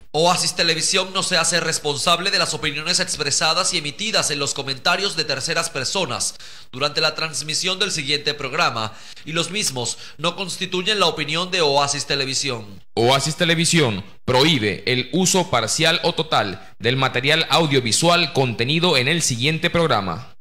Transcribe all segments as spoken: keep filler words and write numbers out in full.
Oasis Televisión no se hace responsable de las opiniones expresadas y emitidas en los comentarios de terceras personas durante la transmisión del siguiente programa, y los mismos no constituyen la opinión de Oasis Televisión. Oasis Televisión prohíbe el uso parcial o total del material audiovisual contenido en el siguiente programa.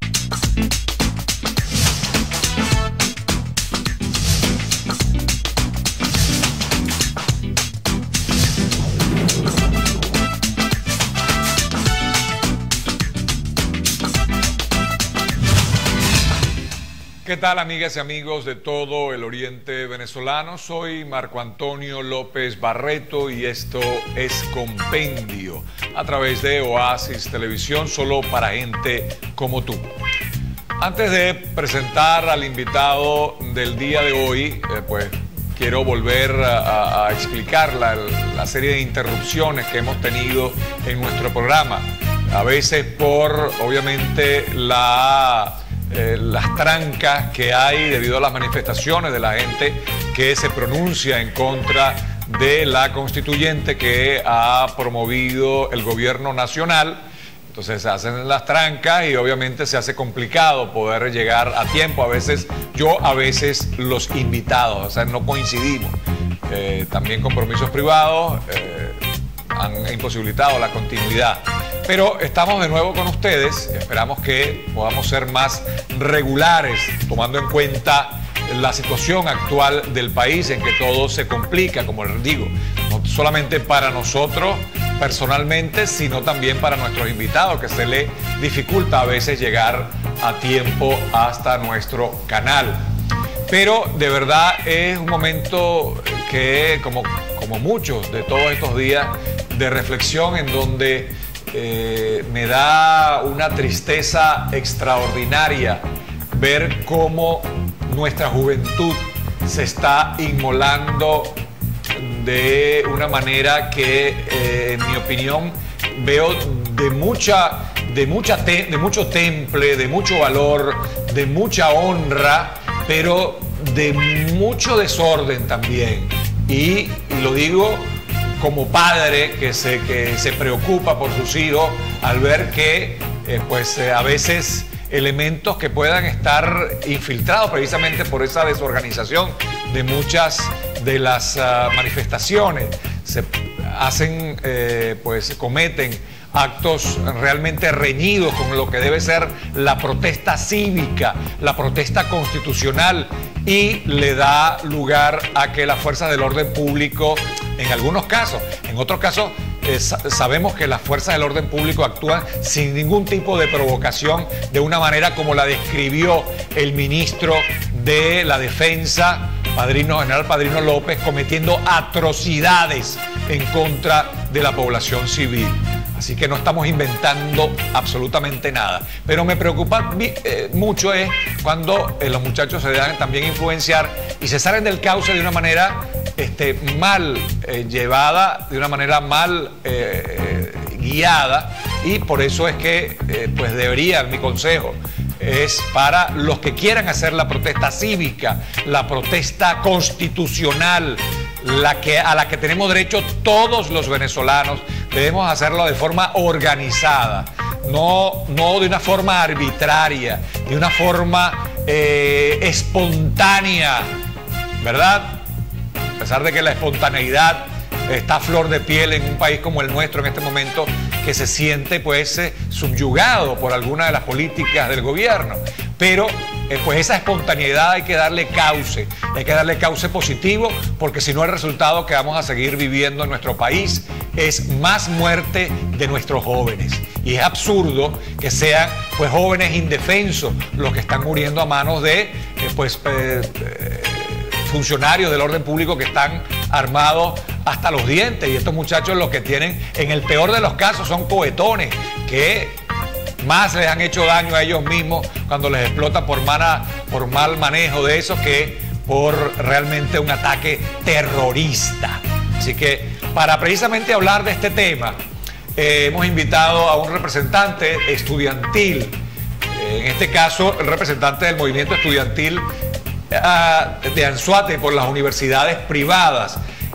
¿Qué tal, amigas y amigos de todo el oriente venezolano? Soy Marco Antonio López Barreto y esto es Compendio a través de Oasis Televisión, solo para gente como tú. Antes de presentar al invitado del día de hoy, eh, pues quiero volver a, a explicar la, la serie de interrupciones que hemos tenido en nuestro programa. A veces por, obviamente, la... Eh, las trancas que hay debido a las manifestaciones de la gente que se pronuncia en contra de la constituyente que ha promovido el gobierno nacional. Entonces se hacen las trancas y obviamente se hace complicado poder llegar a tiempo. A veces yo, a veces los invitados, o sea, no coincidimos. Eh, también compromisos privados eh, han imposibilitado la continuidad. Pero estamos de nuevo con ustedes, esperamos que podamos ser más regulares, tomando en cuenta la situación actual del país en que todo se complica, como les digo, no solamente para nosotros personalmente, sino también para nuestros invitados, que se les dificulta a veces llegar a tiempo hasta nuestro canal. Pero de verdad es un momento que, como, como muchos de todos estos días de reflexión, en donde Eh, me da una tristeza extraordinaria ver cómo nuestra juventud se está inmolando de una manera que, eh, en mi opinión, veo de mucha, de mucha te, de mucho temple, de mucho valor, de mucha honra, pero de mucho desorden también. Y, y lo digo como padre que se, que se preocupa por sus hijos al ver que eh, pues eh, a veces elementos que puedan estar infiltrados precisamente por esa desorganización de muchas de las uh, manifestaciones se hacen, eh, pues cometen actos realmente reñidos con lo que debe ser la protesta cívica, la protesta constitucional, y le da lugar a que las fuerzas del orden público, en algunos casos, en otros casos, eh, sabemos que las fuerzas del orden público actúan sin ningún tipo de provocación, de una manera como la describió el ministro de la Defensa, Padrino, General Padrino López, cometiendo atrocidades en contra de la población civil. Así que no estamos inventando absolutamente nada. Pero me preocupa eh, mucho es cuando eh, los muchachos se dejan también influenciar y se salen del cauce de una manera este, mal eh, llevada, de una manera mal eh, eh, guiada. Y por eso es que eh, pues debería, mi consejo es para los que quieran hacer la protesta cívica, la protesta constitucional, la que, a la que tenemos derecho todos los venezolanos. Debemos hacerlo de forma organizada, no, no de una forma arbitraria, de una forma eh, espontánea, ¿verdad? A pesar de que la espontaneidad está a flor de piel en un país como el nuestro en este momento, que se siente pues eh, subyugado por alguna de las políticas del gobierno. Pero eh, pues esa espontaneidad hay que darle cauce, hay que darle cauce positivo, porque si no el resultado que vamos a seguir viviendo en nuestro país es más muerte de nuestros jóvenes. Y es absurdo que sean pues jóvenes indefensos los que están muriendo a manos de eh, pues eh, eh, funcionarios del orden público que están armados hasta los dientes. Y estos muchachos, los que tienen, en el peor de los casos, son cohetones que más les han hecho daño a ellos mismos cuando les explota por, mala, por mal manejo de eso que por realmente un ataque terrorista. Así que para precisamente hablar de este tema, eh, hemos invitado a un representante estudiantil, eh, en este caso el representante del movimiento estudiantil uh, de Anzoátegui por las universidades privadas,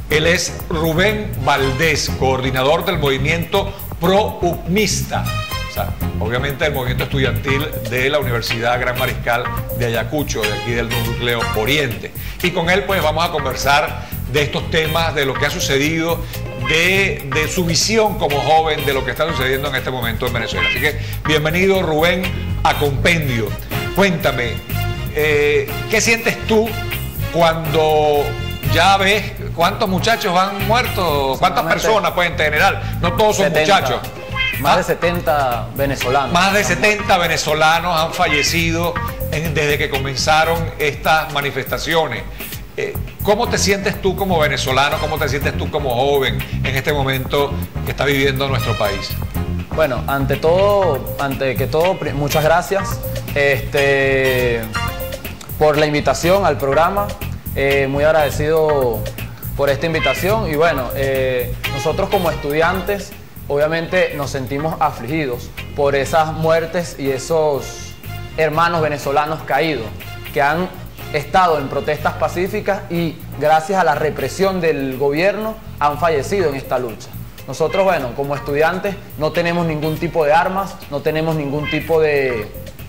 Él es Rubén Valdés, coordinador del movimiento ProUCMista. O sea, obviamente el movimiento estudiantil de la Universidad Gran Mariscal de Ayacucho, de aquí del Núcleo Oriente. Y con él pues vamos a conversar de estos temas, de lo que ha sucedido, de, de su visión como joven, de lo que está sucediendo en este momento en Venezuela. Así que bienvenido, Rubén, a Compendio. Cuéntame, eh, ¿qué sientes tú cuando ya ves cuántos muchachos han muerto? ¿Cuántas personas pueden en general? No todos son setenta, muchachos. Más de setenta venezolanos. Más de setenta venezolanos han fallecido en, desde que comenzaron estas manifestaciones. Eh, ¿Cómo te sientes tú como venezolano? ¿Cómo te sientes tú como joven en este momento que está viviendo nuestro país? Bueno, ante todo, ante que todo, muchas gracias este, por la invitación al programa. Eh, muy agradecido por esta invitación y bueno, eh, nosotros como estudiantes obviamente nos sentimos afligidos por esas muertes y esos hermanos venezolanos caídos que han estado en protestas pacíficas y gracias a la represión del gobierno han fallecido en esta lucha. Nosotros, bueno, como estudiantes no tenemos ningún tipo de armas, no tenemos ningún tipo de,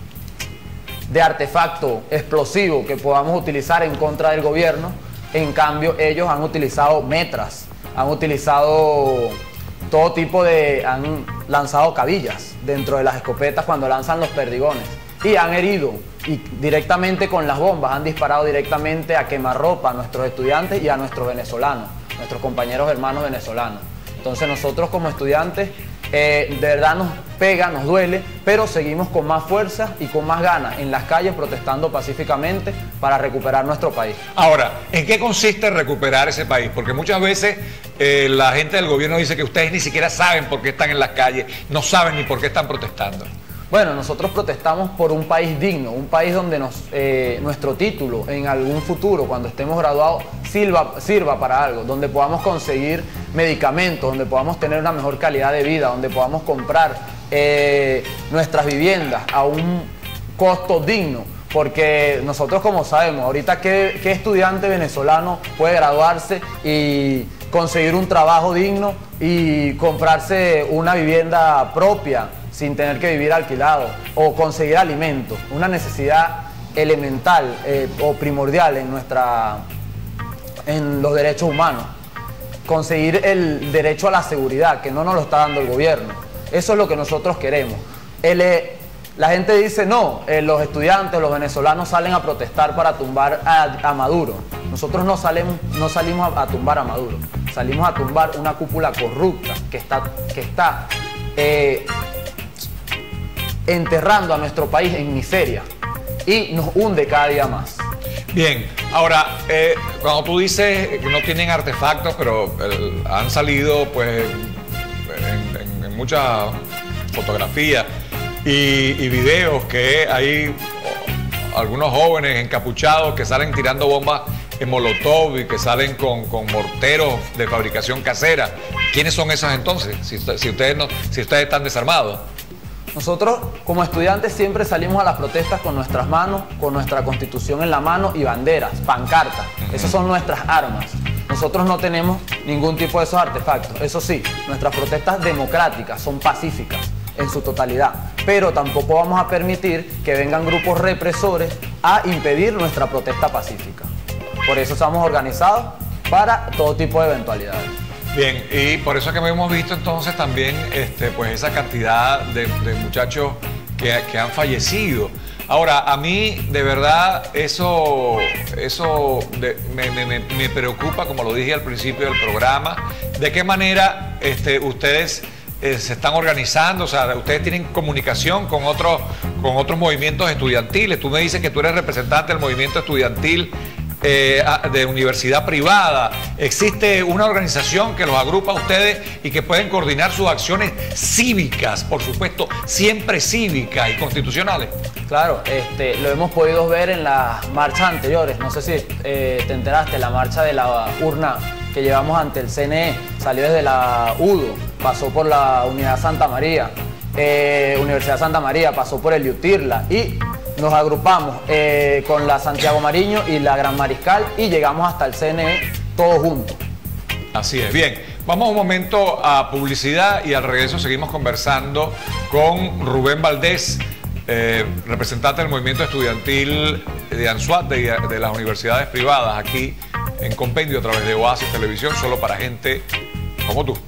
de artefacto explosivo que podamos utilizar en contra del gobierno. En cambio, ellos han utilizado metras, han utilizado todo tipo de... han lanzado cabillas dentro de las escopetas cuando lanzan los perdigones y han herido y directamente con las bombas han disparado directamente a quemarropa a nuestros estudiantes y a nuestros venezolanos, nuestros compañeros hermanos venezolanos. Entonces nosotros como estudiantes eh, de verdad nos pega, nos duele, pero seguimos con más fuerza y con más ganas en las calles protestando pacíficamente para recuperar nuestro país. Ahora, ¿en qué consiste recuperar ese país? Porque muchas veces eh, la gente del gobierno dice que ustedes ni siquiera saben por qué están en las calles, no saben ni por qué están protestando. Bueno, nosotros protestamos por un país digno, un país donde nos, eh, nuestro título en algún futuro, cuando estemos graduados, sirva, sirva para algo, donde podamos conseguir medicamentos, donde podamos tener una mejor calidad de vida, donde podamos comprar eh, nuestras viviendas a un costo digno. Porque nosotros, como sabemos, ahorita qué, qué estudiante venezolano puede graduarse y conseguir un trabajo digno y comprarse una vivienda propia sin tener que vivir alquilado o conseguir alimentos, una necesidad elemental eh, o primordial en, nuestra, en los derechos humanos. Conseguir el derecho a la seguridad, que no nos lo está dando el gobierno. Eso es lo que nosotros queremos. El, eh, la gente dice, no, eh, los estudiantes, los venezolanos salen a protestar para tumbar a, a Maduro. Nosotros no, salemos, no salimos a, a tumbar a Maduro, salimos a tumbar una cúpula corrupta que está... Que está eh, enterrando a nuestro país en miseria y nos hunde cada día más. Bien, ahora, eh, cuando tú dices que no tienen artefactos, pero el, han salido pues en, en, en muchas fotografías y, y videos que hay oh, algunos jóvenes encapuchados que salen tirando bombas en molotov y que salen con, con morteros de fabricación casera. ¿Quiénes son esos entonces? Si, si, ustedes, no, si ustedes están desarmados. Nosotros como estudiantes siempre salimos a las protestas con nuestras manos, con nuestra constitución en la mano y banderas, pancartas. Uh-huh. Esas son nuestras armas. Nosotros no tenemos ningún tipo de esos artefactos. Eso sí, nuestras protestas democráticas son pacíficas en su totalidad. Pero tampoco vamos a permitir que vengan grupos represores a impedir nuestra protesta pacífica. Por eso estamos organizados para todo tipo de eventualidades. Bien, y por eso es que hemos visto entonces también este, pues esa cantidad de, de muchachos que, que han fallecido. Ahora, a mí de verdad eso, eso de, me, me, me preocupa, como lo dije al principio del programa, de qué manera este, ustedes eh, se están organizando, o sea, ustedes tienen comunicación con otros, con otros movimientos estudiantiles. Tú me dices que tú eres representante del movimiento estudiantil Eh, de universidad privada. ¿Existe una organización que los agrupa a ustedes y que pueden coordinar sus acciones cívicas, por supuesto, siempre cívicas y constitucionales? Claro, este, lo hemos podido ver en las marchas anteriores. No sé si eh, te enteraste, la marcha de la urna que llevamos ante el C N E salió desde la U D O, pasó por la Unidad Santa María, eh, Universidad Santa María, pasó por el UTIRLA y nos agrupamos eh, con la Santiago Mariño y la Gran Mariscal y llegamos hasta el C N E todos juntos. Así es. Bien, vamos un momento a publicidad y al regreso seguimos conversando con Rubén Valdés, eh, representante del movimiento estudiantil de ANSUAT, de, de las universidades privadas, aquí en Compendio a través de Oasis Televisión, solo para gente como tú.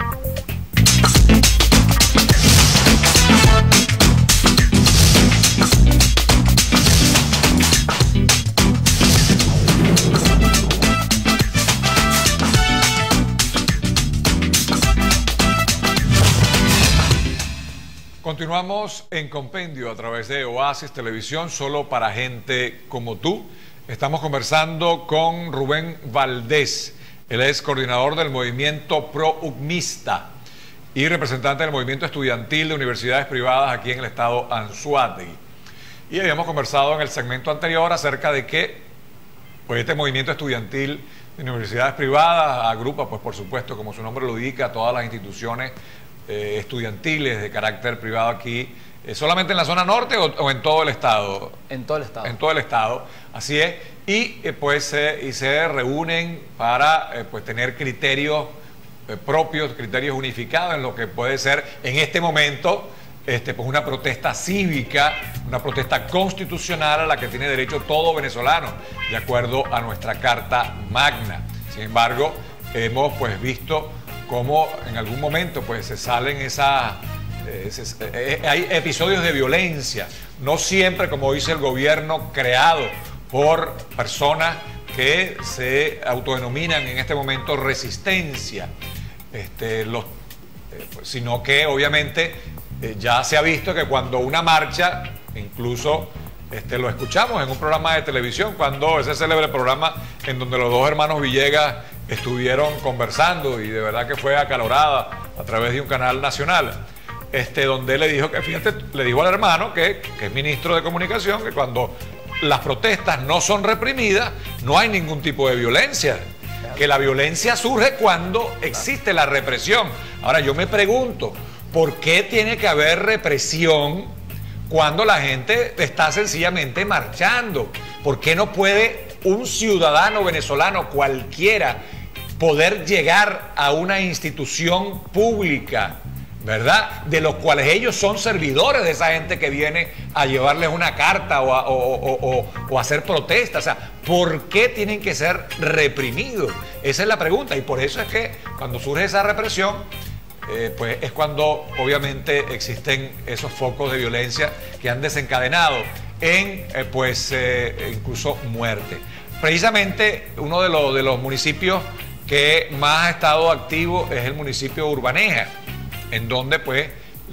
Continuamos en Compendio a través de Oasis Televisión, solo para gente como tú. Estamos conversando con Rubén Valdés. Él es coordinador del movimiento ProUCMista y representante del movimiento estudiantil de universidades privadas aquí en el estado Anzoátegui. Y habíamos conversado en el segmento anterior acerca de que pues, este movimiento estudiantil de universidades privadas agrupa, pues por supuesto, como su nombre lo indica, todas las instituciones Eh, estudiantiles de carácter privado aquí, eh, solamente en la zona norte o, o en todo el estado. En todo el estado. En todo el estado, así es. Y eh, pues eh, y se reúnen para eh, pues tener criterios eh, propios, criterios unificados en lo que puede ser en este momento este, pues una protesta cívica, una protesta constitucional a la que tiene derecho todo venezolano, de acuerdo a nuestra Carta Magna. Sin embargo, hemos pues visto cómo en algún momento pues se salen esas, eh, se, eh, hay episodios de violencia, no siempre, como dice el gobierno, creado por personas que se autodenominan en este momento resistencia, este, los, eh, pues, sino que obviamente eh, ya se ha visto que cuando una marcha, incluso este, lo escuchamos en un programa de televisión, cuando ese célebre programa en donde los dos hermanos Villegas estuvieron conversando y de verdad que fue acalorada a través de un canal nacional, este, donde él le dijo que, fíjate, le dijo al hermano que, que es ministro de comunicación, que cuando las protestas no son reprimidas, no hay ningún tipo de violencia, que la violencia surge cuando existe la represión. Ahora yo me pregunto, ¿por qué tiene que haber represión cuando la gente está sencillamente marchando? ¿Por qué no puede un ciudadano venezolano cualquiera poder llegar a una institución pública, ¿verdad? De los cuales ellos son servidores de esa gente que viene a llevarles una carta o a, o, o, o, o a hacer protestas. O sea, ¿por qué tienen que ser reprimidos? Esa es la pregunta, y por eso es que cuando surge esa represión, eh, pues es cuando obviamente existen esos focos de violencia que han desencadenado en eh, pues eh, incluso muerte. Precisamente uno de los, de los municipios que más ha estado activo es el municipio de Urbaneja, en donde pues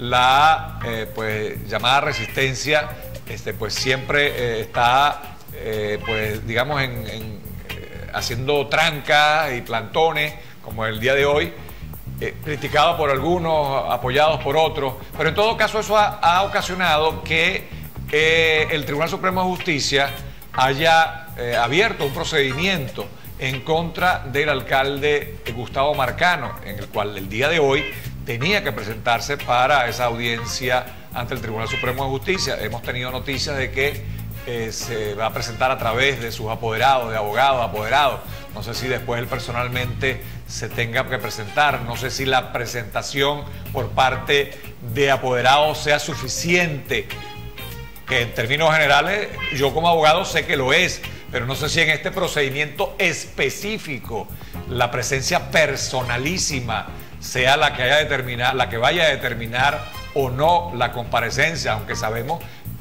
la eh, pues llamada resistencia este, pues siempre eh, está eh, pues digamos en, en, eh, haciendo trancas y plantones, como el día de hoy, eh, criticado por algunos, apoyados por otros, pero en todo caso eso ha, ha ocasionado que eh, el Tribunal Supremo de Justicia haya eh, abierto un procedimiento en contra del alcalde Gustavo Marcano, en el cual el día de hoy tenía que presentarse para esa audiencia ante el Tribunal Supremo de Justicia. Hemos tenido noticias de que eh, se va a presentar a través de sus apoderados, de abogados, apoderados. No sé si después él personalmente se tenga que presentar, no sé si la presentación por parte de apoderados sea suficiente, que en términos generales yo como abogado sé que lo es, pero no sé si en este procedimiento específico la presencia personalísima sea la que haya determinar, la que vaya a determinar o no la comparecencia, aunque sabemos,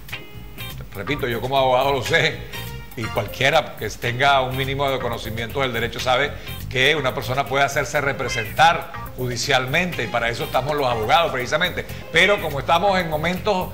repito, yo como abogado lo sé, y cualquiera que tenga un mínimo de conocimiento del derecho sabe que una persona puede hacerse representar judicialmente, y para eso estamos los abogados precisamente, pero como estamos en momentos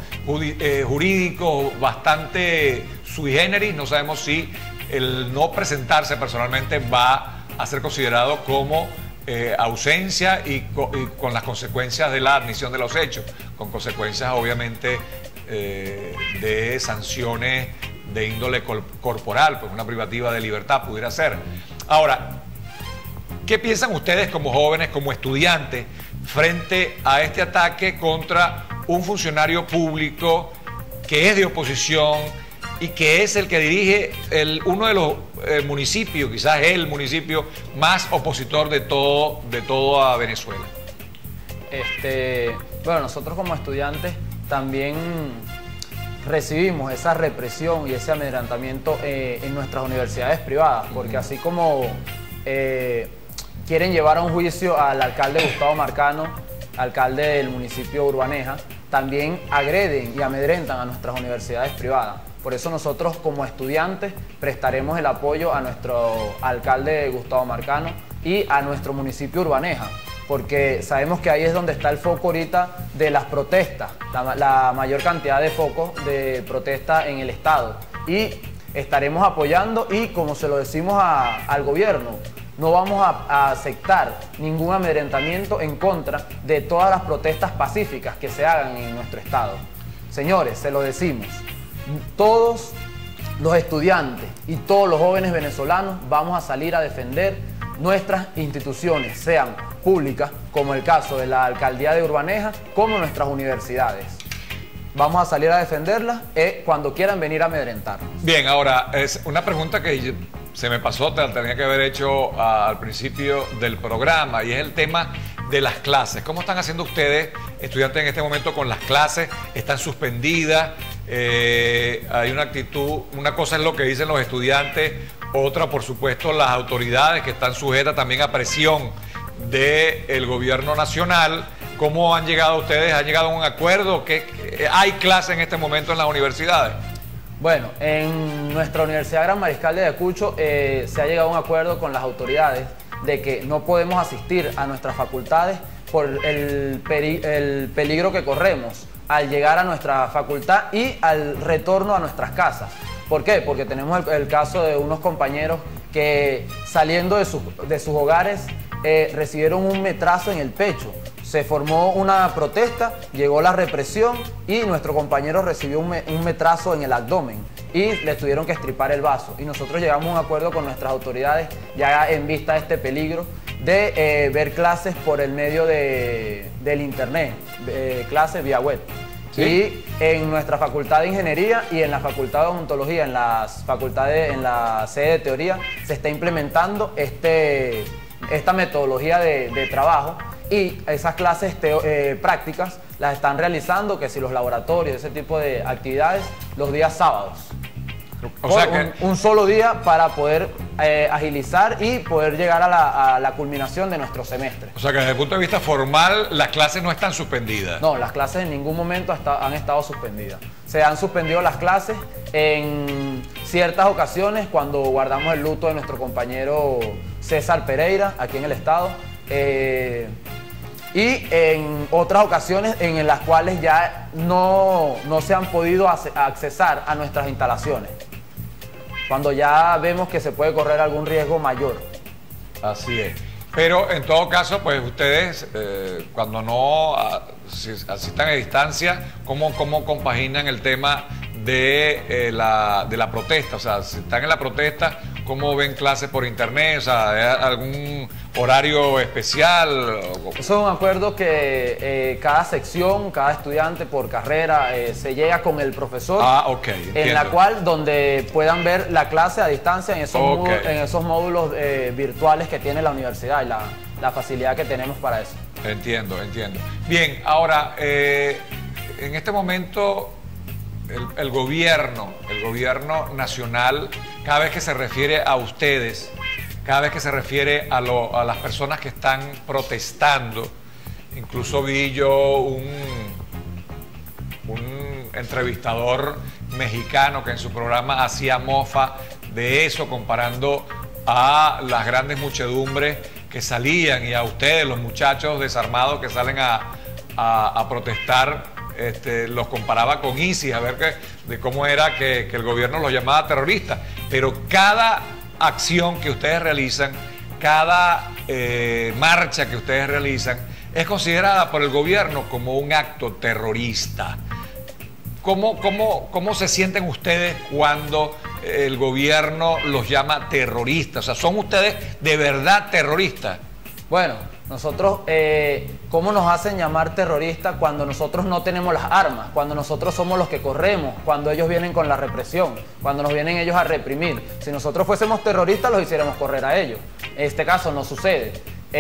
jurídicos bastante sui generis, no sabemos si el no presentarse personalmente va a ser considerado como eh, ausencia y, co y con las consecuencias de la admisión de los hechos, con consecuencias obviamente eh, de sanciones de índole corporal, pues una privativa de libertad pudiera ser. Ahora, ¿qué piensan ustedes como jóvenes, como estudiantes, frente a este ataque contra un funcionario público que es de oposición y que es el que dirige el, uno de los eh, municipio, quizás el municipio más opositor de todo, de toda Venezuela. Este, bueno, nosotros como estudiantes también recibimos esa represión y ese amedrentamiento eh, en nuestras universidades privadas, porque así como eh, quieren llevar a un juicio al alcalde Gustavo Marcano, alcalde del municipio Urbaneja, también agreden y amedrentan a nuestras universidades privadas. Por eso nosotros como estudiantes prestaremos el apoyo a nuestro alcalde Gustavo Marcano y a nuestro municipio Urbaneja, porque sabemos que ahí es donde está el foco ahorita de las protestas, la, la mayor cantidad de focos de protesta en el estado. Y estaremos apoyando y, como se lo decimos a, al gobierno, no vamos a, a aceptar ningún amedrentamiento en contra de todas las protestas pacíficas que se hagan en nuestro estado. Señores, se lo decimos, todos los estudiantes y todos los jóvenes venezolanos vamos a salir a defender nuestras instituciones, sean públicas, como el caso de la Alcaldía de Urbaneja, como nuestras universidades. Vamos a salir a defenderlas eh, cuando quieran venir a amedrentarnos. Bien, ahora, es una pregunta que se me pasó, te la tenía que haber hecho a, al principio del programa, y es el tema de las clases. ¿Cómo están haciendo ustedes, estudiantes, en este momento con las clases? ¿Están suspendidas? Eh, hay una actitud, una cosa es lo que dicen los estudiantes, otra, por supuesto, las autoridades que están sujetas también a presión del gobierno nacional. ¿Cómo han llegado ustedes? ¿Han llegado a un acuerdo? ¿Qué, qué, ¿Hay clases en este momento en las universidades? Bueno, en nuestra Universidad Gran Mariscal de Ayacucho eh, se ha llegado a un acuerdo con las autoridades de que no podemos asistir a nuestras facultades por el, peri el peligro que corremos al llegar a nuestra facultad y al retorno a nuestras casas. ¿Por qué? Porque tenemos el, el caso de unos compañeros que saliendo de, su, de sus hogares eh, recibieron un metrazo en el pecho. Se formó una protesta, llegó la represión y nuestro compañero recibió un, me, un metrazo en el abdomen y le tuvieron que estripar el vaso. Y nosotros llegamos a un acuerdo con nuestras autoridades, ya en vista de este peligro, de eh, ver clases por el medio de, del internet, eh, clases vía web. ¿Sí? Y en nuestra facultad de ingeniería y en la facultad de odontología, en las facultades, en la sede de teoría, se está implementando este, esta metodología de, de trabajo. Y esas clases teo, eh, prácticas las están realizando, que si los laboratorios, ese tipo de actividades, los días sábados. O sea que... un, un solo día para poder eh, agilizar y poder llegar a la, a la culminación de nuestro semestre. O sea que desde el punto de vista formal, las clases no están suspendidas. No, las clases en ningún momento hasta, han estado suspendidas. Se han suspendido las clases en ciertas ocasiones cuando guardamos el luto de nuestro compañero César Pereira, aquí en el estado. Eh, y en otras ocasiones en las cuales ya no, no se han podido accesar a nuestras instalaciones, cuando ya vemos que se puede correr algún riesgo mayor. Así es. Pero en todo caso, pues ustedes, eh, cuando no a, si asistan a distancia, ¿cómo, cómo compaginan el tema de, eh, la, de la protesta? O sea, si están en la protesta, ¿cómo ven clases por internet? O sea, ¿hay algún horario especial? Eso es un acuerdo que eh, cada sección, cada estudiante por carrera eh, se llega con el profesor. Ah, ok, entiendo. En la cual donde puedan ver la clase a distancia en esos, okay. módulos, en esos módulos eh, virtuales que tiene la universidad y la, la facilidad que tenemos para eso. Entiendo, entiendo. Bien, ahora, eh, en este momento el, el gobierno, el gobierno nacional, cada vez que se refiere a ustedes, cada vez que se refiere a, lo, a las personas que están protestando, incluso vi yo un, un entrevistador mexicano que en su programa hacía mofa de eso, comparando a las grandes muchedumbres que salían y a ustedes, los muchachos desarmados que salen a, a, a protestar, este, los comparaba con ISIS, a ver que, de cómo era que, que el gobierno los llamaba terroristas. Pero cada acción que ustedes realizan, cada eh, marcha que ustedes realizan, es considerada por el gobierno como un acto terrorista. ¿Cómo, cómo, cómo se sienten ustedes cuando el gobierno los llama terroristas? O sea, ¿son ustedes de verdad terroristas? Bueno, Nosotros, eh, ¿cómo nos hacen llamar terroristas cuando nosotros no tenemos las armas? Cuando nosotros somos los que corremos, cuando ellos vienen con la represión, cuando nos vienen ellos a reprimir. Si nosotros fuésemos terroristas, los hiciéramos correr a ellos. En este caso no sucede.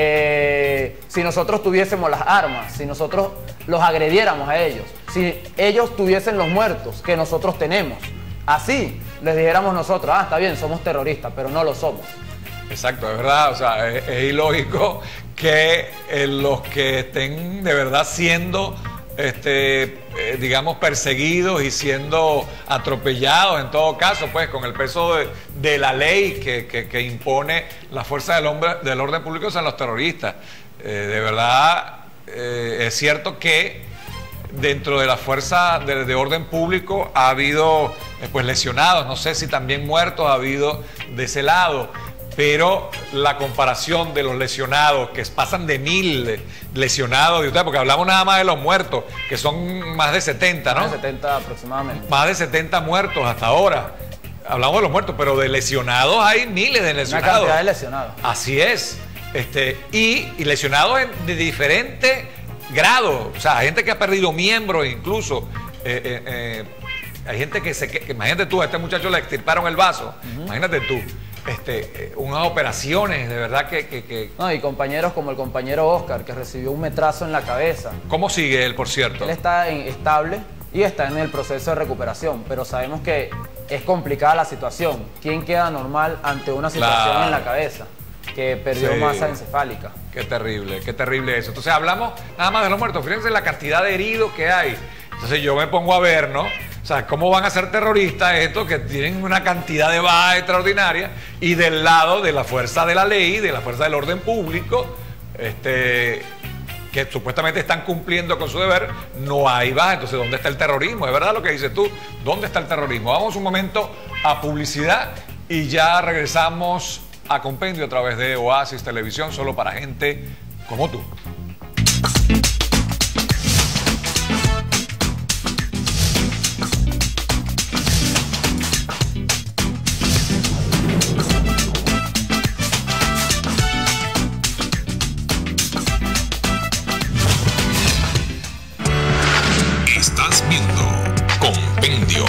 Eh, si nosotros tuviésemos las armas, si nosotros los agrediéramos a ellos, si ellos tuviesen los muertos que nosotros tenemos, así les dijéramos nosotros, ah, está bien, somos terroristas, pero no lo somos. Exacto, es verdad, o sea, es, es ilógico que eh, los que estén de verdad siendo, este, eh, digamos, perseguidos y siendo atropellados, en todo caso, pues, con el peso de, de la ley que, que, que impone la fuerza del, hombre, del orden público, sean los terroristas. Eh, de verdad, eh, es cierto que dentro de la fuerza de, de orden público ha habido, eh, pues, lesionados, no sé si también muertos ha habido de ese lado. Pero la comparación de los lesionados, que pasan de mil lesionados, porque hablamos nada más de los muertos, que son más de setenta, ¿no? Más de setenta aproximadamente. Más de setenta muertos hasta ahora. Hablamos de los muertos, pero de lesionados hay miles de lesionados. Una cantidad de lesionados. Así es. Este, y, y lesionados en, de diferentes grados. O sea, hay gente que ha perdido miembros incluso. Eh, eh, eh, hay gente que se... Que, imagínate tú, a este muchacho le extirparon el vaso. Uh-huh. Imagínate tú. Este, unas operaciones, de verdad que, que, que... No, y compañeros como el compañero Oscar, que recibió un metrazo en la cabeza. ¿Cómo sigue él, por cierto? Él está en, estable y está en el proceso de recuperación, pero sabemos que es complicada la situación. ¿Quién queda normal ante una situación claro. en la cabeza que perdió sí. masa encefálica? Qué terrible, qué terrible eso. Entonces hablamos nada más de los muertos, fíjense la cantidad de heridos que hay. Entonces yo me pongo a ver, ¿no? O sea, ¿cómo van a ser terroristas estos que tienen una cantidad de bajas extraordinaria y del lado de la fuerza de la ley, de la fuerza del orden público, este, que supuestamente están cumpliendo con su deber, no hay bajas? Entonces, ¿dónde está el terrorismo? Es verdad lo que dices tú, ¿dónde está el terrorismo? Vamos un momento a publicidad y ya regresamos a Compendio a través de Oasis Televisión, solo para gente como tú. Estás viendo Compendio.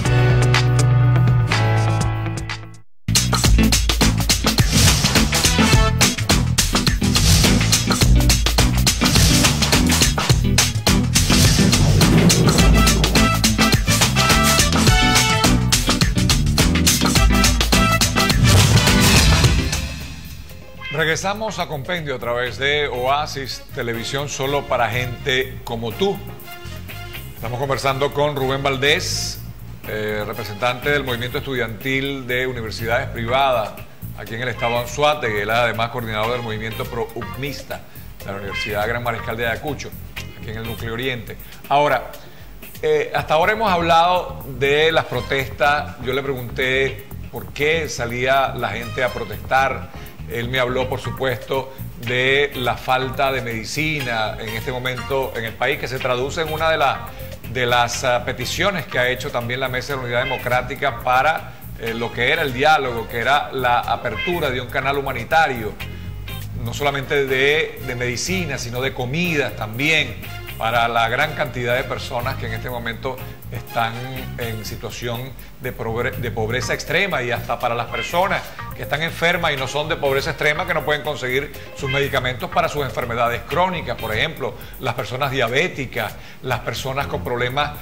Regresamos a Compendio a través de Oasis Televisión, solo para gente como tú. Estamos conversando con Rubén Valdés, eh, representante del movimiento estudiantil de universidades privadas aquí en el estado de Anzoátegui. Él es además coordinador del movimiento pro-UCMista de la Universidad Gran Mariscal de Ayacucho, aquí en el núcleo oriente. Ahora, eh, hasta ahora hemos hablado de las protestas. Yo le pregunté por qué salía la gente a protestar. Él me habló, por supuesto, de la falta de medicina en este momento en el país, que se traduce en una de, la, de las uh, peticiones que ha hecho también la Mesa de la Unidad Democrática para eh, lo que era el diálogo, que era la apertura de un canal humanitario, no solamente de, de medicina, sino de comidas también, para la gran cantidad de personas que en este momento están en situación de, pobre, de pobreza extrema, y hasta para las personas que están enfermas y no son de pobreza extrema, que no pueden conseguir sus medicamentos para sus enfermedades crónicas, por ejemplo, las personas diabéticas, las personas con problemas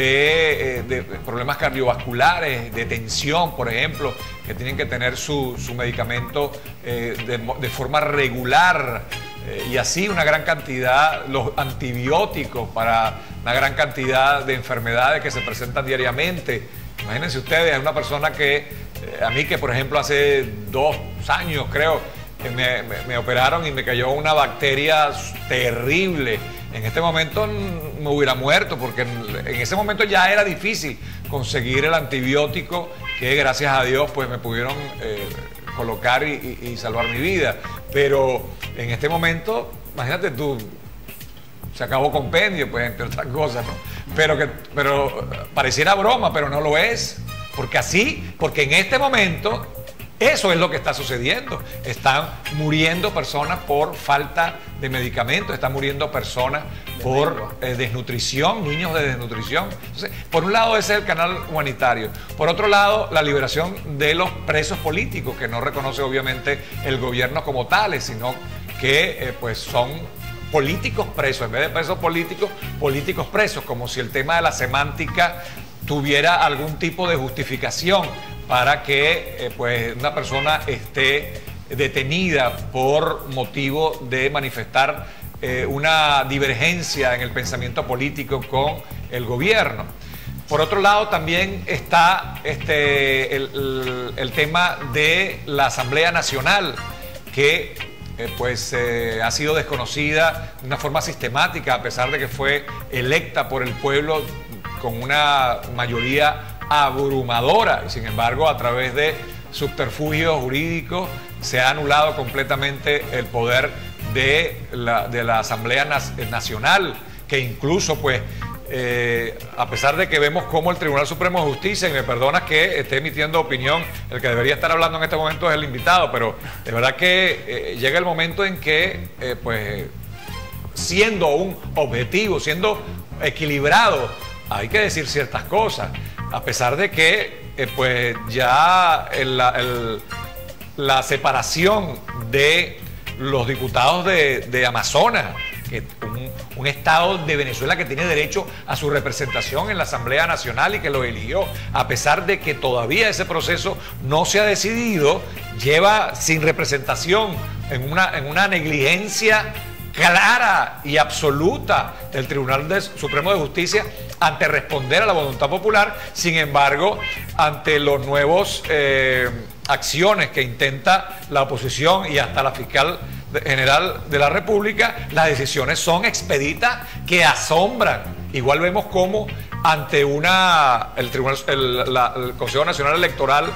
de, de, de problemas cardiovasculares, de tensión, por ejemplo, que tienen que tener su, su medicamento eh, de, de forma regular. Y así una gran cantidad, los antibióticos para una gran cantidad de enfermedades que se presentan diariamente. Imagínense ustedes, hay una persona que, eh, a mí que por ejemplo hace dos años creo, que me, me, me operaron y me cayó una bacteria terrible. En este momento me hubiera muerto, porque en, en ese momento ya era difícil conseguir el antibiótico que gracias a Dios pues me pudieron eh, colocar y, y, y salvar mi vida. Pero en este momento, imagínate tú, se acabó Compendio, pues, entre otras cosas, ¿no? Pero, que, pero pareciera broma, pero no lo es. Porque así, porque en este momento Eso es lo que está sucediendo. Están muriendo personas por falta de medicamentos, están muriendo personas por eh, desnutrición, niños de desnutrición. Entonces, por un lado ese es el canal humanitario. Por otro lado, la liberación de los presos políticos, que no reconoce obviamente el gobierno como tales, sino que eh, pues son políticos presos. En vez de presos políticos, políticos presos, como si el tema de la semántica tuviera algún tipo de justificación para que eh, pues una persona esté detenida por motivo de manifestar eh, una divergencia en el pensamiento político con el gobierno. Por otro lado, también está este, el, el, el tema de la Asamblea Nacional, que eh, pues eh, ha sido desconocida de una forma sistemática, a pesar de que fue electa por el pueblo con una mayoría abrumadora, y sin embargo a través de subterfugios jurídicos se ha anulado completamente el poder de la, de la Asamblea Nacional, que incluso pues eh, a pesar de que vemos cómo el Tribunal Supremo de Justicia, y me perdonas que esté emitiendo opinión, el que debería estar hablando en este momento es el invitado, pero de verdad que eh, llega el momento en que eh, pues siendo un objetivo, siendo equilibrado, hay que decir ciertas cosas. A pesar de que eh, pues ya el, el, la separación de los diputados de, de Amazonas, que un, un estado de Venezuela que tiene derecho a su representación en la Asamblea Nacional y que lo eligió, a pesar de que todavía ese proceso no se ha decidido, lleva sin representación en una, en una negligencia clara y absoluta del Tribunal de, Supremo de Justicia ante responder a la voluntad popular. Sin embargo, ante los nuevos eh, acciones que intenta la oposición y hasta la fiscal general de la República, las decisiones son expeditas que asombran. Igual vemos cómo ante una el Tribunal, el, la, el Consejo Nacional Electoral,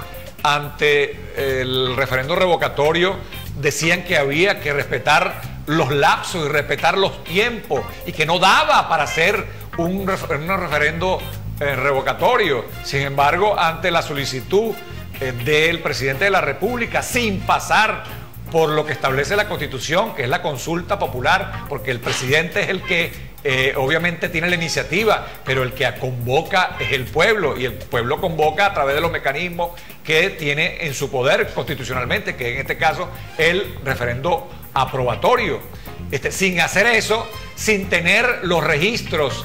ante el referendo revocatorio, decían que había que respetar los lapsos y respetar los tiempos y que no daba para hacer un, refer un referendo eh, revocatorio. Sin embargo, ante la solicitud eh, del presidente de la República, sin pasar por lo que establece la Constitución, que es la consulta popular, porque el presidente es el que eh, obviamente tiene la iniciativa, pero el que convoca es el pueblo, y el pueblo convoca a través de los mecanismos que tiene en su poder constitucionalmente, que en este caso el referendo aprobatorio. Este, sin hacer eso, sin tener los registros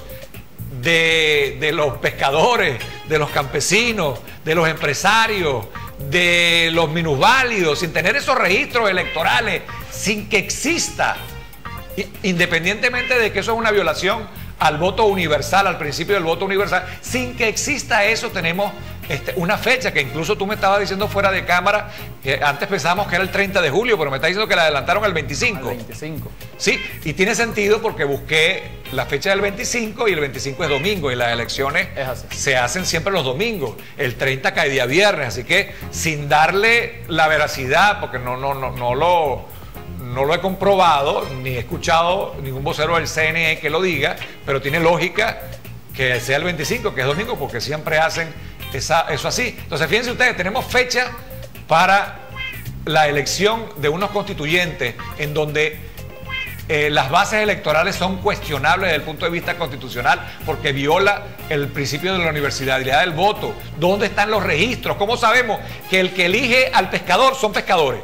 de, de los pescadores, de los campesinos, de los empresarios, de los minusválidos, sin tener esos registros electorales, sin que exista, independientemente de que eso es una violación al voto universal, al principio del voto universal, sin que exista eso, tenemos este, una fecha que incluso tú me estabas diciendo fuera de cámara, que antes pensábamos que era el treinta de julio, pero me estás diciendo que la adelantaron al veinticinco. Al veinticinco. Sí, y tiene sentido porque busqué la fecha del veinticinco y el veinticinco es domingo y las elecciones se hacen siempre los domingos. El treinta cae día viernes, así que sin darle la veracidad, porque no, no, no, no lo... No lo he comprobado, ni he escuchado ningún vocero del C N E que lo diga, pero tiene lógica que sea el veinticinco, que es domingo, porque siempre hacen esa, eso así. Entonces, fíjense ustedes, tenemos fecha para la elección de unos constituyentes en donde eh, las bases electorales son cuestionables desde el punto de vista constitucional, porque viola el principio de la universalidad del voto. ¿Dónde están los registros? ¿Cómo sabemos que el que elige al pescador son pescadores?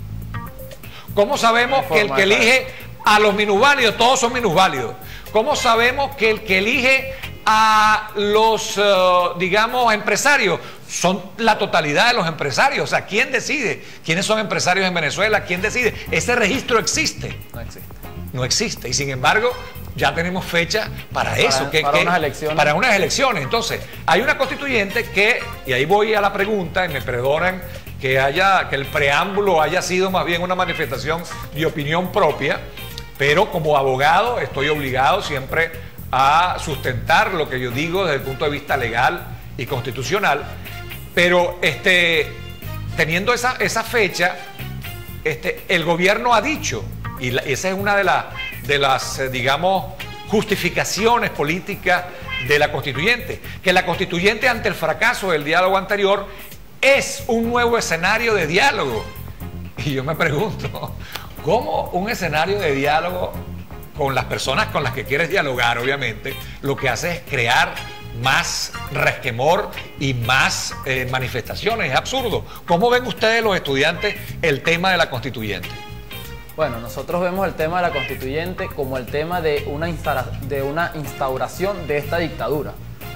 ¿Cómo sabemos que el que elige a los minusválidos, todos son minusválidos? ¿Cómo sabemos que el que elige a los, uh, digamos, empresarios, son la totalidad de los empresarios? O sea, ¿quién decide quiénes son empresarios en Venezuela? ¿Quién decide? Ese registro existe. No existe. No existe. Y sin embargo, ya tenemos fecha para, para eso. Que, para que, unas elecciones. Para unas elecciones. Entonces, hay una constituyente que, y ahí voy a la pregunta, y me perdonan que haya, que el preámbulo haya sido más bien una manifestación de opinión propia, pero como abogado estoy obligado siempre a sustentar lo que yo digo desde el punto de vista legal y constitucional. Pero este, teniendo esa, esa fecha, este, el gobierno ha dicho, y la, esa es una de, la, de las, eh, digamos, justificaciones políticas de la constituyente, que la constituyente ante el fracaso del diálogo anterior es un nuevo escenario de diálogo. Y yo me pregunto, ¿cómo un escenario de diálogo con las personas con las que quieres dialogar, obviamente, lo que hace es crear más resquemor y más eh, manifestaciones? Es absurdo. ¿Cómo ven ustedes, los estudiantes, el tema de la constituyente? Bueno, nosotros vemos el tema de la constituyente como el tema de una, de una instauración de esta dictadura.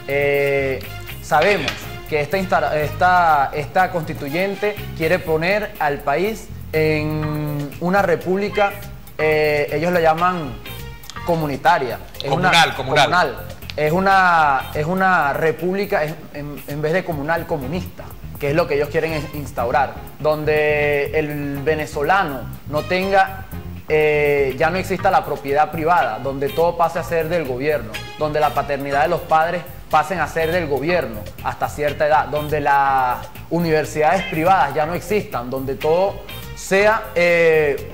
Eh, sabemos que esta, esta, esta constituyente quiere poner al país en una república, eh, ellos le llaman comunitaria. Es comunal, una, comunal. comunal. Es una, es una república en, en vez de comunal, comunista, que es lo que ellos quieren instaurar, donde el venezolano no tenga, eh, ya no exista la propiedad privada, donde todo pase a ser del gobierno, donde la paternidad de los padres pasen a ser del gobierno hasta cierta edad, donde las universidades privadas ya no existan, donde todo sea eh,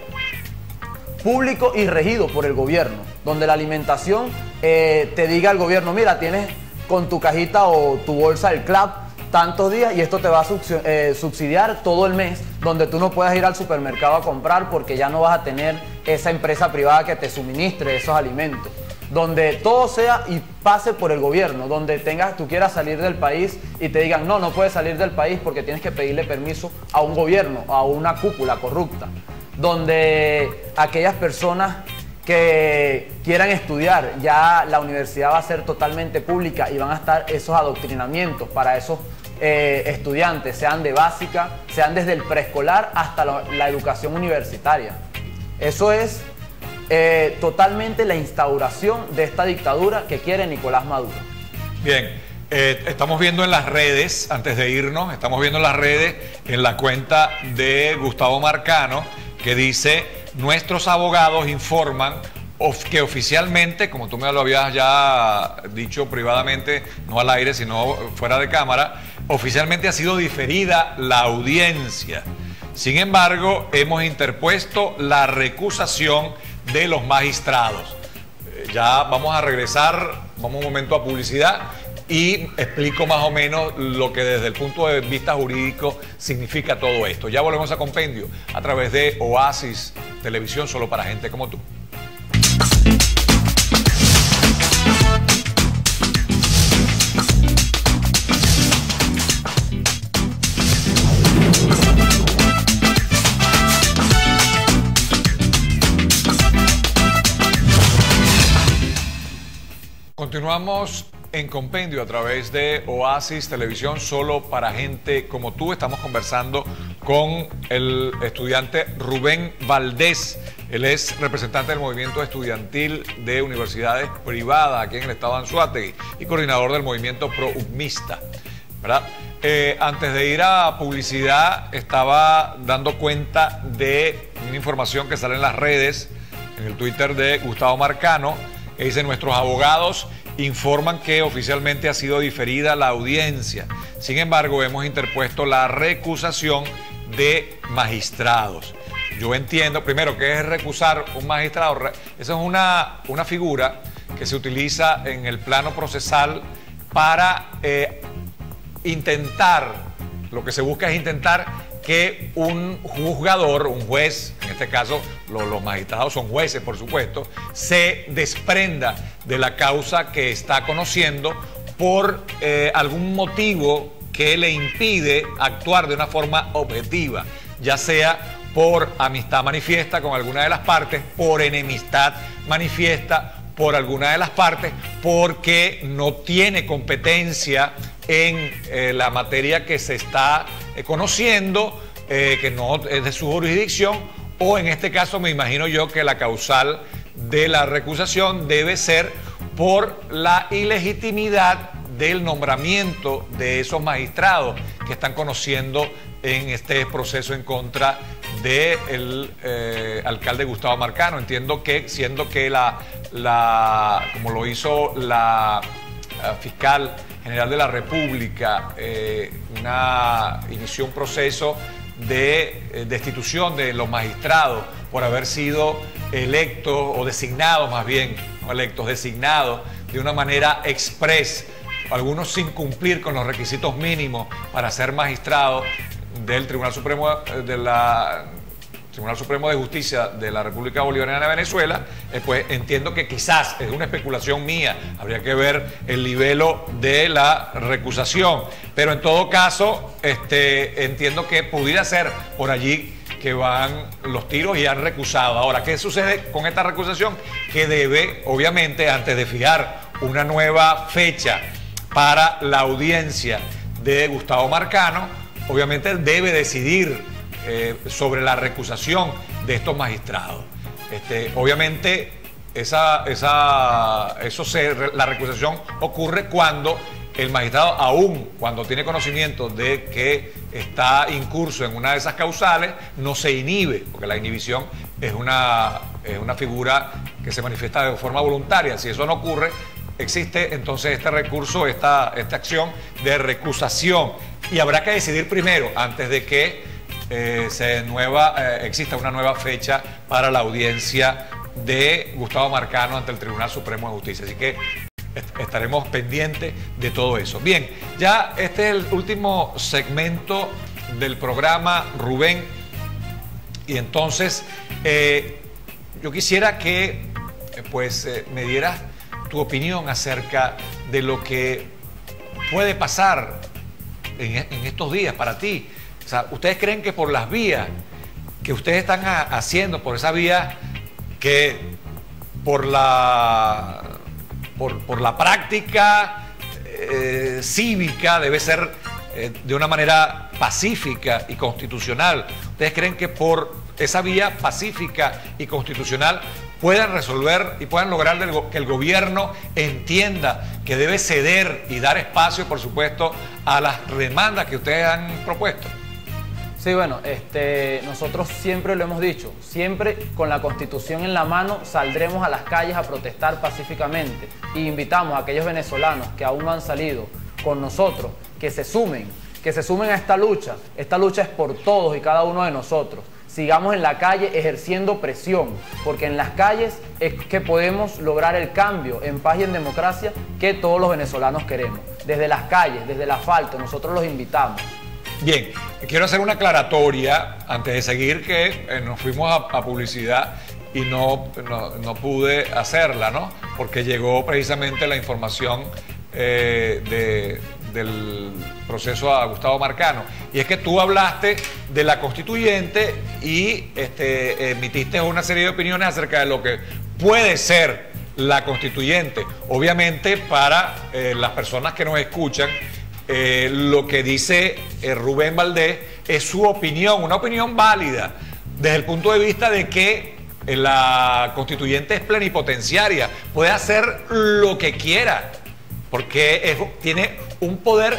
público y regido por el gobierno, donde la alimentación eh, te diga el gobierno, mira, tienes con tu cajita o tu bolsa del C L A P tantos días y esto te va a eh, subsidiar todo el mes, donde tú no puedas ir al supermercado a comprar porque ya no vas a tener esa empresa privada que te suministre esos alimentos, donde todo sea y pase por el gobierno, donde tengas, tú quieras salir del país y te digan, no, no puedes salir del país porque tienes que pedirle permiso a un gobierno, a una cúpula corrupta, donde aquellas personas que quieran estudiar, ya la universidad va a ser totalmente pública y van a estar esos adoctrinamientos para esos eh, estudiantes, sean de básica, sean desde el preescolar hasta la, la educación universitaria. Eso es eh, totalmente la instauración de esta dictadura que quiere Nicolás Maduro. Bien, eh, estamos viendo en las redes, antes de irnos, estamos viendo en las redes, en la cuenta de Gustavo Marcano, que dice: nuestros abogados informan of que oficialmente, como tú me lo habías ya dicho privadamente, no al aire, sino fuera de cámara, oficialmente ha sido diferida la audiencia. Sin embargo, hemos interpuesto la recusación de los magistrados. Eh, ya vamos a regresar, vamos un momento a publicidad y explico más o menos lo que desde el punto de vista jurídico significa todo esto. Ya volvemos a Compendio a través de Oasis Televisión, solo para gente como tú. Continuamos en Compendio a través de Oasis Televisión, solo para gente como tú. Estamos conversando con el estudiante Rubén Valdés. Él es representante del movimiento estudiantil de universidades privadas aquí en el estado de Anzoátegui y coordinador del movimiento pro-UMista, ¿verdad? Eh, antes de ir a publicidad, estaba dando cuenta de una información que sale en las redes, en el Twitter de Gustavo Marcano, que dice: nuestros abogados informan que oficialmente ha sido diferida la audiencia. Sin embargo, hemos interpuesto la recusación de magistrados. Yo entiendo, primero, que es recusar un magistrado. Esa es una, una figura que se utiliza en el plano procesal para eh, intentar, lo que se busca es intentar que un juzgador, un juez, en este caso lo, los magistrados son jueces, por supuesto, se desprenda de la causa que está conociendo por eh, algún motivo que le impide actuar de una forma objetiva, ya sea por amistad manifiesta con alguna de las partes, por enemistad manifiesta por alguna de las partes, porque no tiene competencia en eh, la materia que se está eh, conociendo, eh, que no es de su jurisdicción, o en este caso me imagino yo que la causal de la recusación debe ser por la ilegitimidad del nombramiento de esos magistrados que están conociendo en este proceso en contra del eh, alcalde Gustavo Marcano. Entiendo que, siendo que la, la como lo hizo la, la fiscal general de la República, eh, una, inició un proceso de eh, destitución de los magistrados por haber sido electos o designados, más bien, no electos, designados de una manera express algunos sin cumplir con los requisitos mínimos para ser magistrado del Tribunal Supremo de la Tribunal Supremo de Justicia de la República Bolivariana de Venezuela, eh, pues entiendo que quizás, es una especulación mía, habría que ver el nivelo de la recusación, pero en todo caso, este, entiendo que pudiera ser por allí que van los tiros y han recusado. Ahora, ¿qué sucede con esta recusación? Que debe, obviamente, antes de fijar una nueva fecha para la audiencia de Gustavo Marcano, obviamente debe decidir Eh, sobre la recusación de estos magistrados. Este, obviamente, esa, esa, eso se, la recusación ocurre cuando el magistrado, aún cuando tiene conocimiento de que está incurso en una de esas causales, no se inhibe, porque la inhibición es una, es una figura que se manifiesta de forma voluntaria. Si eso no ocurre, existe entonces este recurso, esta, esta acción de recusación. Y habrá que decidir primero, antes de que Eh, se nueva, eh, exista una nueva fecha para la audiencia de Gustavo Marcano ante el Tribunal Supremo de Justicia. Así que est estaremos pendientes de todo eso. Bien, ya este es el último segmento del programa, Rubén. Y entonces eh, yo quisiera que eh, pues eh, me dieras tu opinión acerca de lo que puede pasar en, en estos días para ti. O sea, ¿ustedes creen que por las vías que ustedes están a, haciendo, por esa vía que por la, por, por la práctica eh, cívica debe ser eh, de una manera pacífica y constitucional, ¿ustedes creen que por esa vía pacífica y constitucional puedan resolver y puedan lograr que el gobierno entienda que debe ceder y dar espacio, por supuesto, a las demandas que ustedes han propuesto? Sí, bueno, este, nosotros siempre lo hemos dicho, siempre con la Constitución en la mano saldremos a las calles a protestar pacíficamente e invitamos a aquellos venezolanos que aún no han salido con nosotros, que se sumen, que se sumen a esta lucha. Esta lucha es por todos y cada uno de nosotros. Sigamos en la calle ejerciendo presión, porque en las calles es que podemos lograr el cambio en paz y en democracia que todos los venezolanos queremos. Desde las calles, desde el asfalto, nosotros los invitamos. Bien, quiero hacer una aclaratoria antes de seguir, que eh, nos fuimos a, a publicidad y no, no, no pude hacerla, ¿no? Porque llegó precisamente la información eh, de, del proceso a Gustavo Marcano. Y es que tú hablaste de la constituyente y este, emitiste una serie de opiniones acerca de lo que puede ser la constituyente. Obviamente, para eh, las personas que nos escuchan, Eh, lo que dice eh, Rubén Valdés es su opinión, una opinión válida desde el punto de vista de que eh, la constituyente es plenipotenciaria, puede hacer lo que quiera, porque es, tiene un poder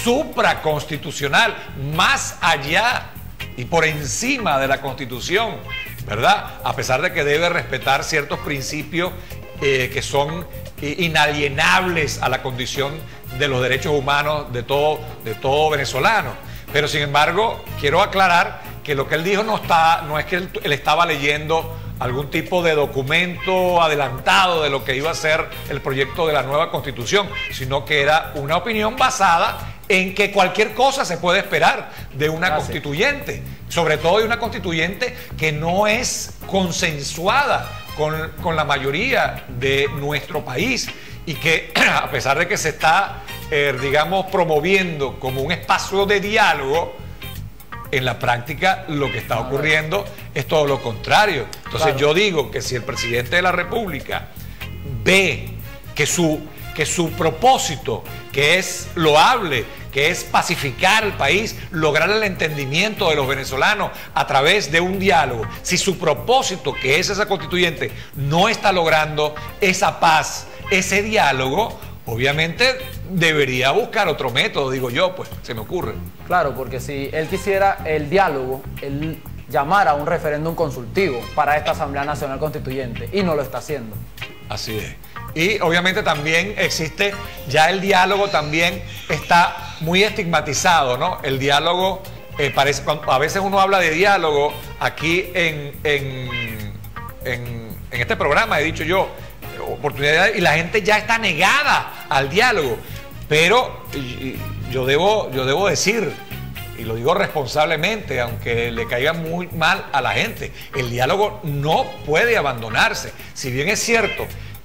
supraconstitucional, más allá y por encima de la Constitución, ¿verdad? A pesar de que debe respetar ciertos principios eh, que son eh, inalienables a la condición de los derechos humanos de todo, de todo venezolano. Pero sin embargo, quiero aclarar que lo que él dijo no, está, no es que él, él estaba leyendo algún tipo de documento adelantado de lo que iba a ser el proyecto de la nueva Constitución, sino que era una opinión basada en que cualquier cosa se puede esperar de una ah, constituyente, sí. Sobre todo de una constituyente que no es consensuada con, con la mayoría de nuestro país, y que a pesar de que se está, eh, digamos, promoviendo como un espacio de diálogo, en la práctica lo que está ocurriendo es todo lo contrario. Entonces, claro, yo digo que si el presidente de la República ve que su, que su propósito, que es loable, que es pacificar el país, lograr el entendimiento de los venezolanos a través de un diálogo, si su propósito, que es esa constituyente, no está logrando esa paz, ese diálogo, obviamente debería buscar otro método, digo yo, pues se me ocurre. Claro, porque si él quisiera el diálogo, él llamara a un referéndum consultivo para esta Asamblea Nacional Constituyente, y no lo está haciendo. Así es. Y obviamente también existe, ya el diálogo también está muy estigmatizado, ¿no? El diálogo, eh, parece, a veces uno habla de diálogo aquí en, en, en, en este programa, he dicho yo, oportunidad, y la gente ya está negada al diálogo. Pero yo debo, yo debo decir, y lo digo responsablemente, aunque le caiga muy mal a la gente, el diálogo no puede abandonarse. Si bien es cierto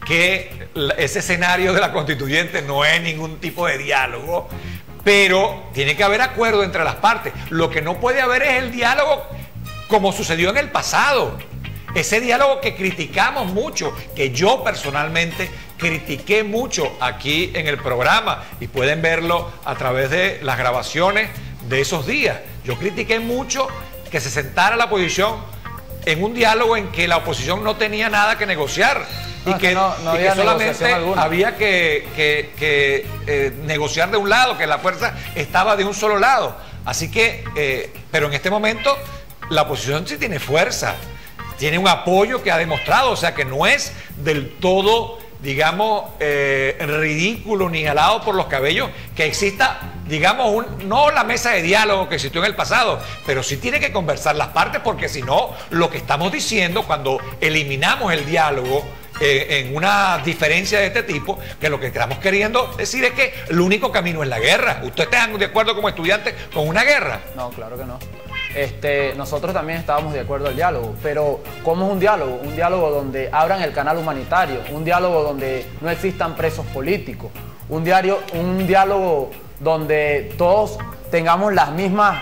que ese escenario de la constituyente no es ningún tipo de diálogo, pero tiene que haber acuerdo entre las partes. Lo que no puede haber es el diálogo como sucedió en el pasado. Ese diálogo que criticamos mucho, que yo personalmente critiqué mucho aquí en el programa, y pueden verlo a través de las grabaciones de esos días. Yo critiqué mucho que se sentara la oposición en un diálogo en que la oposición no tenía nada que negociar. No, y que, no, no y que solamente había que, que, que eh, negociar de un lado, que la fuerza estaba de un solo lado. Así que, eh, pero en este momento la oposición sí tiene fuerza, tiene un apoyo que ha demostrado, o sea que no es del todo, digamos, eh, ridículo ni jalado por los cabellos que exista, digamos, un, no la mesa de diálogo que existió en el pasado, pero sí tiene que conversar las partes, porque si no, lo que estamos diciendo cuando eliminamos el diálogo Eh, en una diferencia de este tipo, que lo que estamos queriendo decir es que el único camino es la guerra. ¿Ustedes están de acuerdo como estudiantes con una guerra? No, claro que no. Este, nosotros también estábamos de acuerdo al diálogo, pero ¿cómo es un diálogo? Un diálogo donde abran el canal humanitario, un diálogo donde no existan presos políticos, un, diario, un diálogo donde todos tengamos las mismas,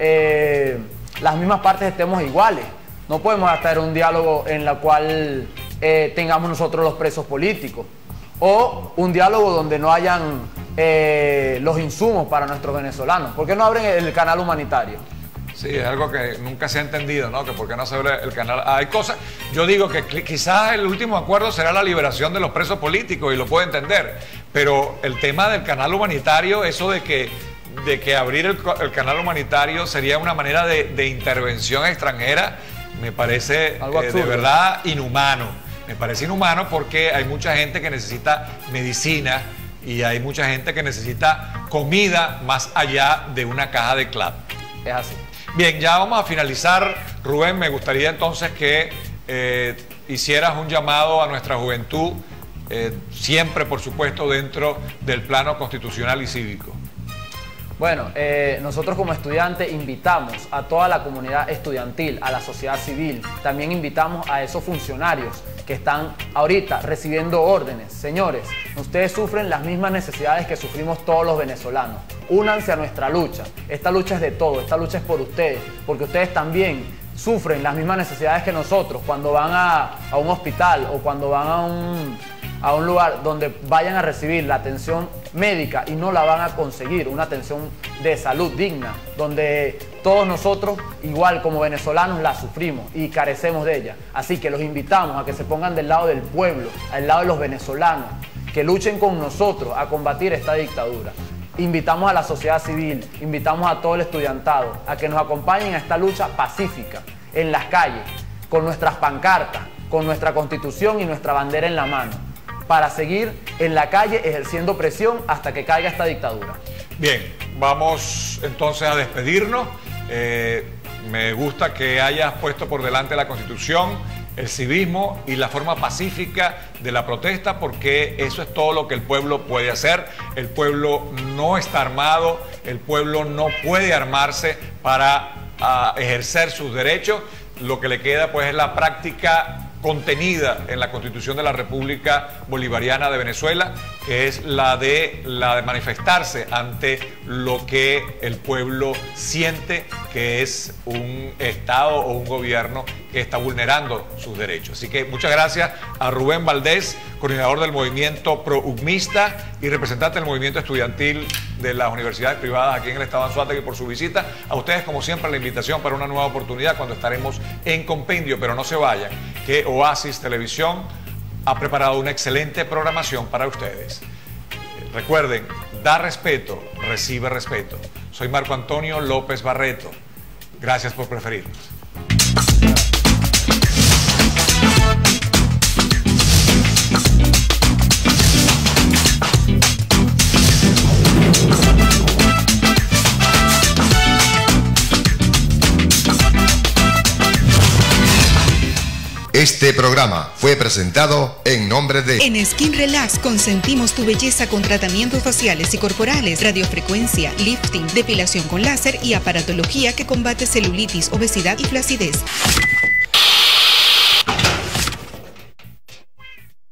eh, las mismas partes, estemos iguales. No podemos estar en un diálogo en la cual eh, tengamos nosotros los presos políticos, o un diálogo donde no hayan eh, los insumos para nuestros venezolanos. ¿Por qué no abren el canal humanitario? Sí, es algo que nunca se ha entendido, ¿no? Que por qué no se abre el canal. Hay cosas, yo digo que quizás el último acuerdo será la liberación de los presos políticos, y lo puedo entender, pero el tema del canal humanitario, eso de que de que abrir el, el canal humanitario sería una manera de, de intervención extranjera, me parece eh, de verdad inhumano. Me parece inhumano porque hay mucha gente que necesita medicina y hay mucha gente que necesita comida más allá de una caja de clap. Es así. Bien, ya vamos a finalizar. Rubén, me gustaría entonces que eh, hicieras un llamado a nuestra juventud, eh, siempre, por supuesto, dentro del plano constitucional y cívico. Bueno, eh, nosotros como estudiantes invitamos a toda la comunidad estudiantil, a la sociedad civil, también invitamos a esos funcionarios que están ahorita recibiendo órdenes. Señores, ustedes sufren las mismas necesidades que sufrimos todos los venezolanos. Únanse a nuestra lucha. Esta lucha es de todos, esta lucha es por ustedes, porque ustedes también sufren las mismas necesidades que nosotros cuando van a, a un hospital o cuando van a un, a un lugar donde vayan a recibir la atención médica y no la van a conseguir, una atención de salud digna, donde todos nosotros, igual como venezolanos, la sufrimos y carecemos de ella. Así que los invitamos a que se pongan del lado del pueblo, al lado de los venezolanos, que luchen con nosotros a combatir esta dictadura. Invitamos a la sociedad civil, invitamos a todo el estudiantado a que nos acompañen a esta lucha pacífica en las calles, con nuestras pancartas, con nuestra constitución y nuestra bandera en la mano, para seguir en la calle ejerciendo presión hasta que caiga esta dictadura. Bien, vamos entonces a despedirnos. Eh, me gusta que hayas puesto por delante la Constitución, el civismo y la forma pacífica de la protesta, porque eso es todo lo que el pueblo puede hacer. El pueblo no está armado, el pueblo no puede armarse para a, ejercer sus derechos. Lo que le queda pues es la práctica contenida en la Constitución de la República Bolivariana de Venezuela, que es la de, la de manifestarse ante lo que el pueblo siente que es un Estado o un gobierno que está vulnerando sus derechos. Así que muchas gracias a Rubén Valdés, coordinador del movimiento pro-UCMista y representante del movimiento estudiantil de las universidades privadas aquí en el estado de Anzoátegui, por su visita. A ustedes, como siempre, la invitación para una nueva oportunidad cuando estaremos en Compendio, pero no se vayan, que Oasis Televisión ha preparado una excelente programación para ustedes. Recuerden, da respeto, recibe respeto. Soy Marco Antonio López Barreto. Gracias por preferirnos. Este programa fue presentado en nombre de... En Skin Relax consentimos tu belleza con tratamientos faciales y corporales, radiofrecuencia, lifting, depilación con láser y aparatología que combate celulitis, obesidad y flacidez.